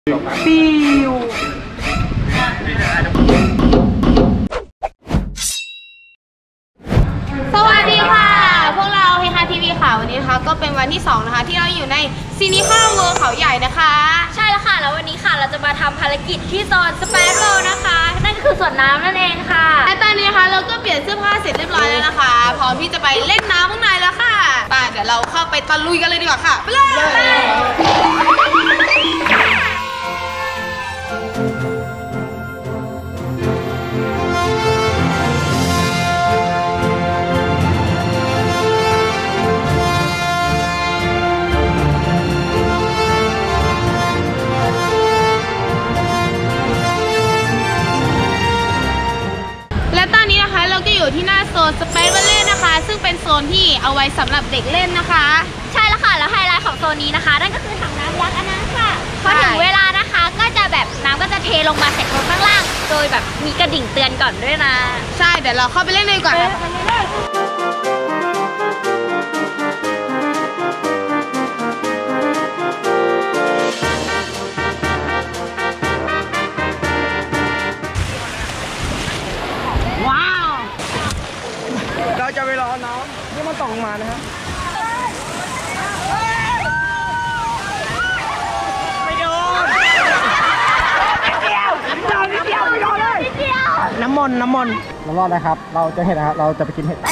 ฟิวสวัสดีค่ะพวกเราเฮฮาทีวีค่ะวันนี้นะคะก็เป็นวันที่2นะคะที่เราอยู่ในซีนีคาเวิร์เขาใหญ่นะคะใช่แล้วค่ะแล้ววันนี้ค่ะเราจะมาทำภารกิจที่โซนสเปซเวิลด์นะคะนั่นก็คือสวนน้ำนั่นเองค่ะและตอนนี้นะคะเราก็เปลี่ยนเสื้อผ้าเสร็จเรียบร้อยแล้วนะคะพร้อมที่จะไปเล่นน้ำข้างในแล้วค่ะเดี๋ยวเราเข้าไปตะลุยกันเลยดีกว่าค่ะไปเลยอยู่ที่หน้าโซนสเปซเวลเล่นะคะซึ่งเป็นโซนที่เอาไว้สำหรับเด็กเล่นนะคะใช่แล้วค่ะแล้วไฮไลท์ของโซนนี้นะคะนั่นก็คือถังน้ำยักษ์อันนั้นค่ะพอถึงเวลานะคะก็จะแบบน้ำก็จะเทลงมาใส่โซนข้างล่างโดยแบบมีกระดิ่งเตือนก่อนด้วยนะใช่เดี๋ยวเราเข้าไปเล่นเลยดีกว่าเราจะไปรอน้ำที่มันตกมานะฮะไม่โดนนิดเดียวไม่โดนเลยน้ำมนต์รอดนะครับเราจะเห็ดนะครับเราจะไปกินเห็ด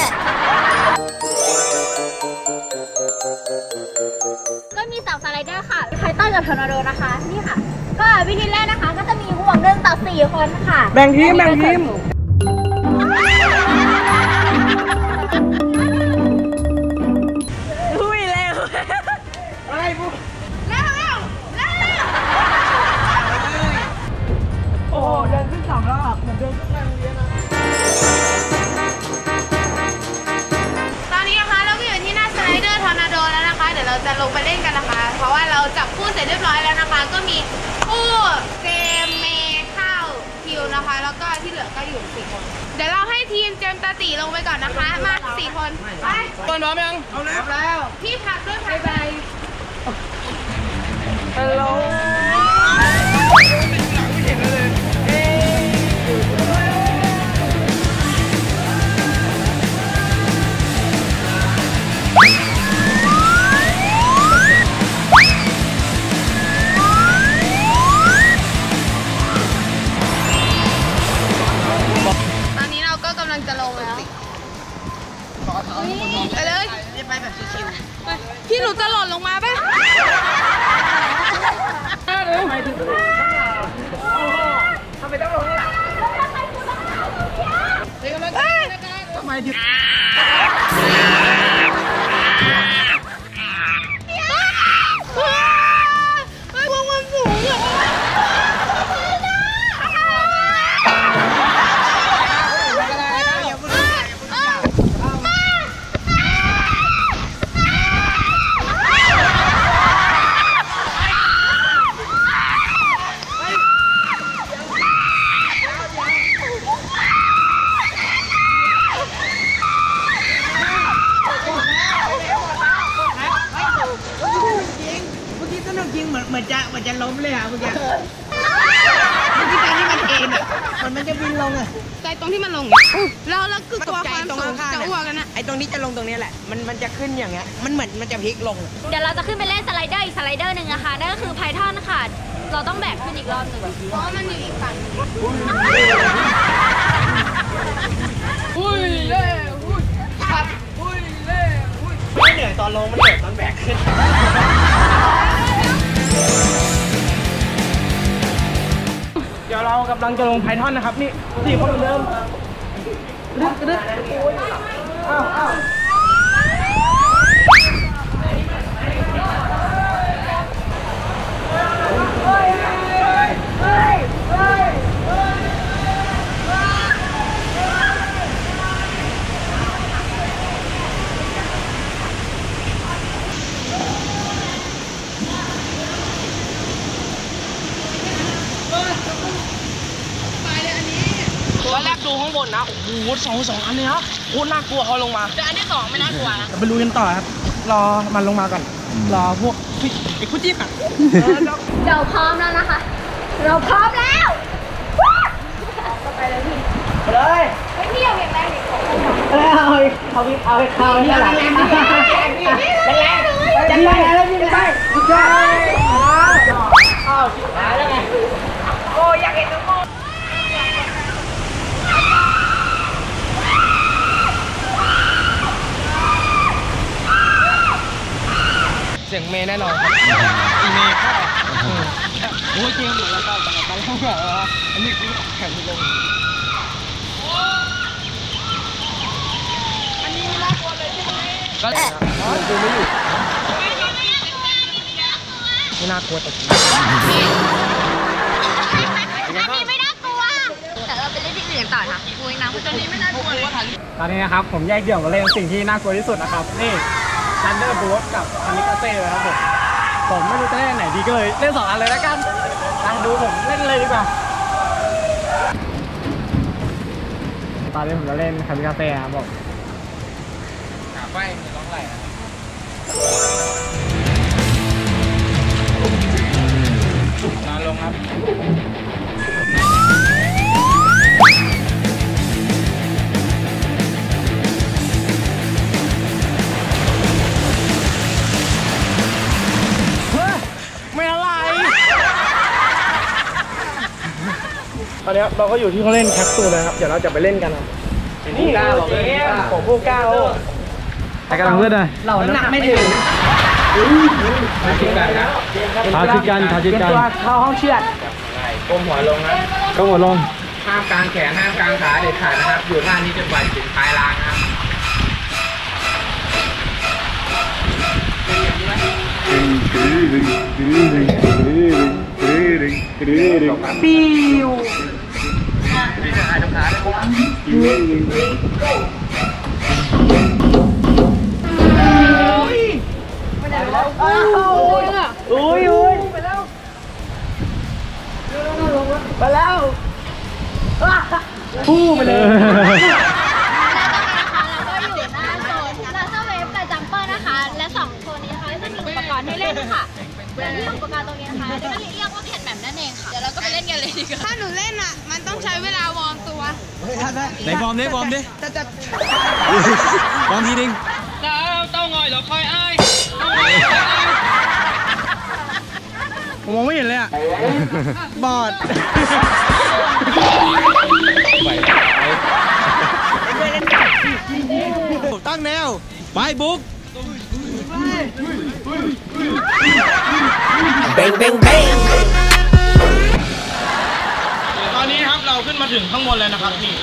ก็มี2สไลเดอร์ค่ะไททันกับทอร์นาโดนะคะนี่ค่ะก็วิธีแรกนะคะก็จะมีห่วง1 ต่อ 4 คนค่ะแบ่งทีมเราจะลงไปเล่นกันนะคะเพราะว่าเราจับคู่เสร็จเรียบร้อยแล้วนะคะก็มีคู่เจมเมข้าวคิวนะคะแล้วก็ที่เหลือก็อยู่4 คนเดี๋ยวเราให้ทีมเจมตาตีลงไปก่อนนะคะมา4 คนไปพร้อมยังเอาแล้วพี่พักด้วยค่ะบายฮัลโหลจะลงแล้วไปเลยไปแบบชิวๆพี่หนูจะหล่นลงมาป่ะทำไมต้องลงนี่ล่ะทำไมถึงเหมือนจะล้มเลยอ่ะเมื่อกี้ใจที่มันเอ็นอ่ะมันจะบินลงอ่ะใจตรงที่มันลงแล้วคือกลัวความสูงจะอ้วกกันนะไอ้ตรงนี้จะลงตรงนี้แหละมันจะขึ้นอย่างเงี้ยมันเหมือนมันจะพลิกลงเดี๋ยวเราจะขึ้นไปเล่นสไลเดอร์อีกสไลเดอร์หนึ่งนะคะนั่นก็คือไพทอนค่ะเราต้องแบกขึ้นอีกรอบหนึ่งเพราะมันอยู่อีกฝั่งอุ้ยเล่อุ้ยขับอุ้ยเล่อุ้ยไม่เหนื่อยตอนลงมันเหนื่อยตอนแบกขึ้นเดี๋ยวเรากำลังจะลงไพทอนนะครับนี่4 คนเหมือนเดิมดึกอ้าวดูข้างบนนะโอ้โหสองอันเลยนะโคตรน่ากลัวเขาลงมาแต่อันที่2ไม่น่ากลัวนะไปลุยกันต่อครับรอมันลงมาก่อนรอพวกไอ้คู่จิ้นอ่ะเราพร้อมแล้วนะคะ เราพร้อมแล้วไปเลยพี่เลยพี่เอาอย่างไรดิเอาไปเข้านี่แหละแรงจะไปแล้วพี่ไปใช่อ้าวหายแล้วไงโอ้อยากเห็นทุกคนเสียงเมย์แน่นอนครับอีเมย์ครับโอ้ยเกมเหมือนแล้วก็ไปแล้วเหรออันนี้คือแข่งลงก็ดูไม่อยู่ไม่น่ากลัวแต่อันนี้ไม่น่ากลัวแต่เราไปเล่นที่อื่นต่อค่ะคุยน้ำตอนนี้ไม่น่ากลัวเลยตอนนี้นะครับผมแยกเดี่ยวมาเล่นสิ่งที่น่ากลัวที่สุดนะครับนี่ทันเดอร์โบ๊ทกับคามิกาเซ่เลยครับผมไม่รู้จะเล่นไหนดีก็เลยเล่น2 อันเลยแล้วกันดูผมเล่นเลยดีกว่าตอนนี้ผมจะเล่นคามิกาเซ่ครับผมขาไฟร้องไหลนอนลงครับไม่อะไรตอนนี้เราก็อยู่ที่เขาเล่นแคปซูลนะครับเดี๋ยวเราจะไปเล่นกันครับนี่ผมผู้ก้าวแต่กำลังเลือดเลยเราหนักไม่ถึงทาจิกันเข้าห้องเชือดก้มหัวลงนะก้มหัวลงห้ามกางแขนห้ามกางขาเด็ดขาดนะครับอยู่ท่านี้จนกว่าจะถึงปลายรางนะครับปิ้วนี่จะหายตรงขาอุ้ยไปแล้วพู้ไปเลยแล้วก็อยู่หน้าโซนลาซาเวฟกับจัมเปอร์นะคะและ2โซนนี้นะคะจะมีอุปกรณ์ให้เล่นค่ะและที่อุปกรณ์ตรงนี้นะคะก็เรียกว่าแผ่นแบบนั่นเองค่ะเดี๋ยวเราก็ไปเล่นกันเลยดีกว่าถ้าหนูเล่นอ่ะมันต้องใช้เวลาวอร์มตัวไหนวอร์มดิวอร์มทีนึงต้องหน่อยเดี๋ยวคอยอ้ายผมมองไม่เห็นเลยอ่ะบอดตั้งแนวไปบุกเบงตอนนี้ครับเราขึ้นมาถึงข้างบนแล้วนะครับนี่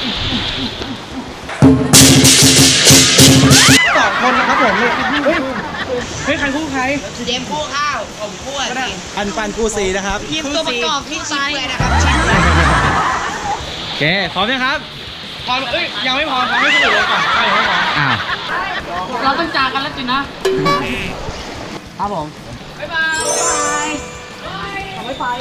2 คนนะครับผมนี่เฮ้ยใครคู่ใครเจมคู่ข้าวผมคู่อะไรปันคู่สีนะครับทีมตัวประกอบที่ชิ้นเลยนะครับชิ้นเลยโอเคพร้อมไหมครับพร้อมยังไม่พร้อมให้คนอื่นเลยก่อนยังไม่พร้อมเราต้องจากกันแล้วจินะครับผมบ๊ายบายไม่ไป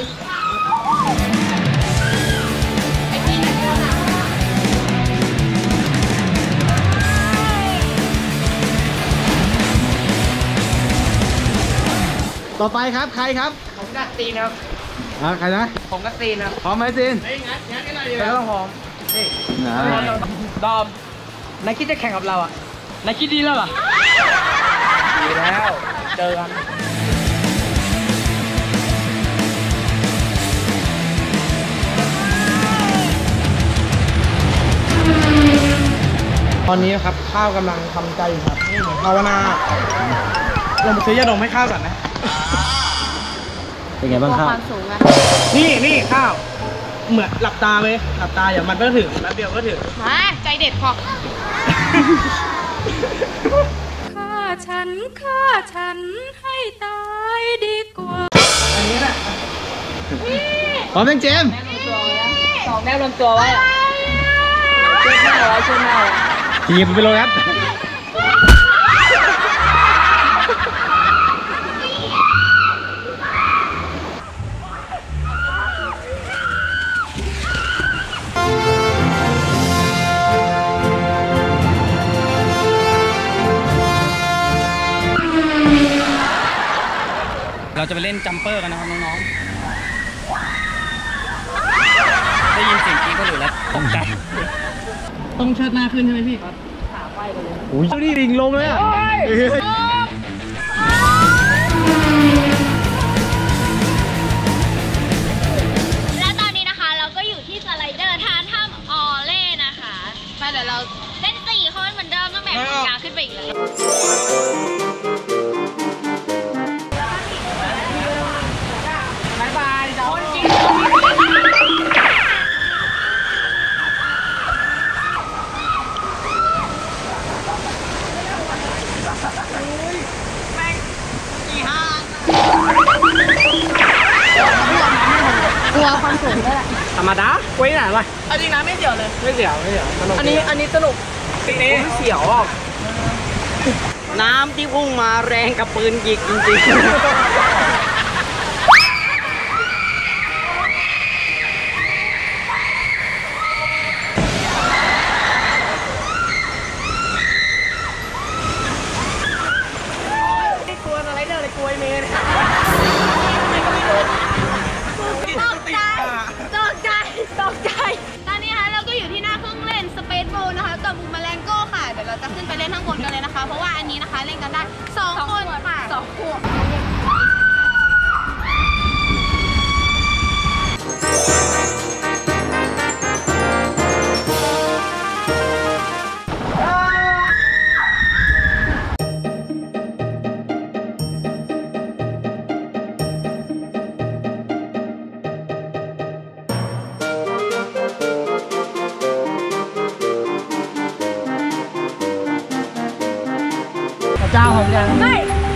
ต่อไปครับใครครับผมกับซีนครับใครนะผมกับซีนครับพร้อมไหมซีนงั้นกันหน่อยดีก็ต้องพร้อมนี่ดอมนายคิดจะแข่งกับเราอ่ะนายคิดดีแล้วเหรอดีแล้วเจอกันตอนนี้ครับข้าวกำลังทำใจอยู่ครับนี่เหมือนภาวนาลงไปซื้อยาดมให้ข้าวก่อนนะเป็นไงบ้างข้าวความสูงอะนี่ข้าวเหมือนหลับตาไหมหลับตาอย่างมันก็ถึงแป๊บเดียวก็ถึงมาใจเด็ดพอฆ่าฉันให้ตายดีกว่าอันนี้แหละพร้อมยังเจม 2 แนวลงตัวไว้อะช่วยหน้าไว้ทีมไปเลยครับจะไปเล่นจัมเปอร์กันนะครับน้องๆได้ยินเสียงกรี๊ดก็หลุดแล้วตกใจต้องเชิดหน้าขึ้นใช่ไหมพี่ครับขาไฟไปเลยอุ้ยนี่ดิ่งลงเลยอ่ะและตอนนี้นะคะเราก็อยู่ที่สไลเดอร์ท่าถ้ำออเล่นะคะมาเดี๋ยวเราเล่น4 คนเหมือนเดิมต้องแบ่งยาวขึ้นไปอีกเลยบายบายจ้าคนกินกลัวความสูงด้วยแหละธรรมดาไว้ไหนวะเอาจริงนะไม่เสียวเลยไม่เสียวสนุกอันนี้สนุกนี่เสียวน้ำที่พุ่งมาแรงกับปืนยิงจริงๆกลัวอะไรเด้อเลยกลัวเมย์ตกใจตอนนี้นะคะเราก็อยู่ที่หน้าเครื่องเล่นสเปซโบว์นะคะกับบูมแมลงโก้ค่ะเดี๋ยวเราจะขึ้นไปเล่นข้างบนกันเลยนะคะเพราะว่าอันนี้นะคะเล่นกันได้2 คนค่ะ2 ขวบเจ้าของยังไม่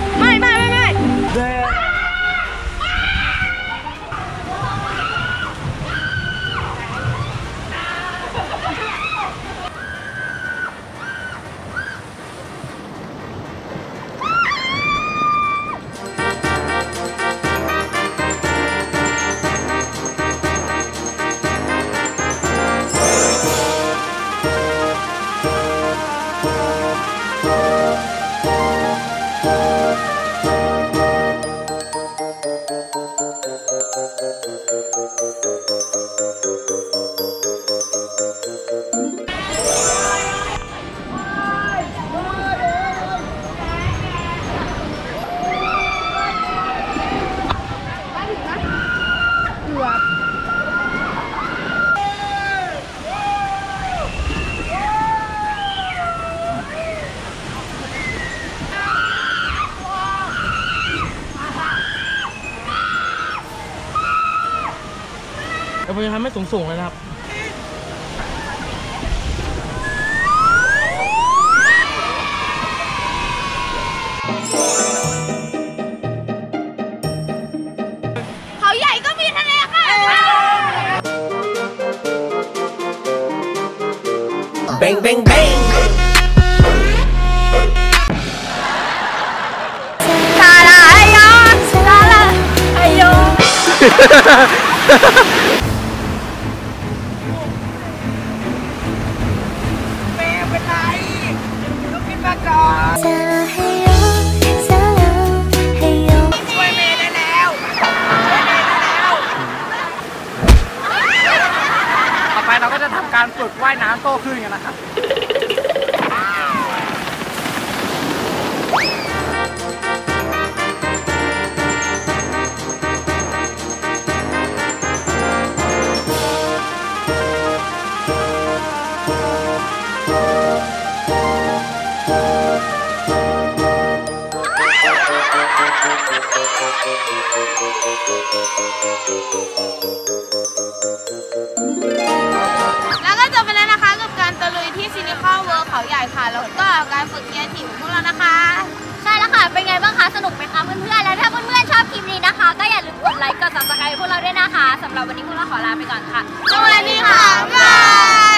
ผมจะทำให้สูงๆเลยนะครับเขาใหญ่ก็มีทะเลค่ะเบ่งเบ่งเบ่งซาลาไอโยซาลาไอโยเราก็จะทำการฝึกว่ายน้ำโต้คลื่นกันนะครับแล้วก็จบไปแล้วนะคะกับการตะลุยที่ซิลิคอนเวิลด์เขาใหญ่ค่ะแล้วก็การฝึกเกียร์ถิ่นของพวกเรานะคะใช่แล้วค่ะเป็นไงบ้างคะสนุกไหมคะเพื่อนๆแล้วถ้าเพื่อนๆชอบคลิปนี้นะคะก็อย่าลืมกดไลค์กด Subscribe พวกเราด้วยนะคะสำหรับวันนี้พวกเราขอลาไปก่อนค่ะสวัสดีค่ะบ๊ายบาย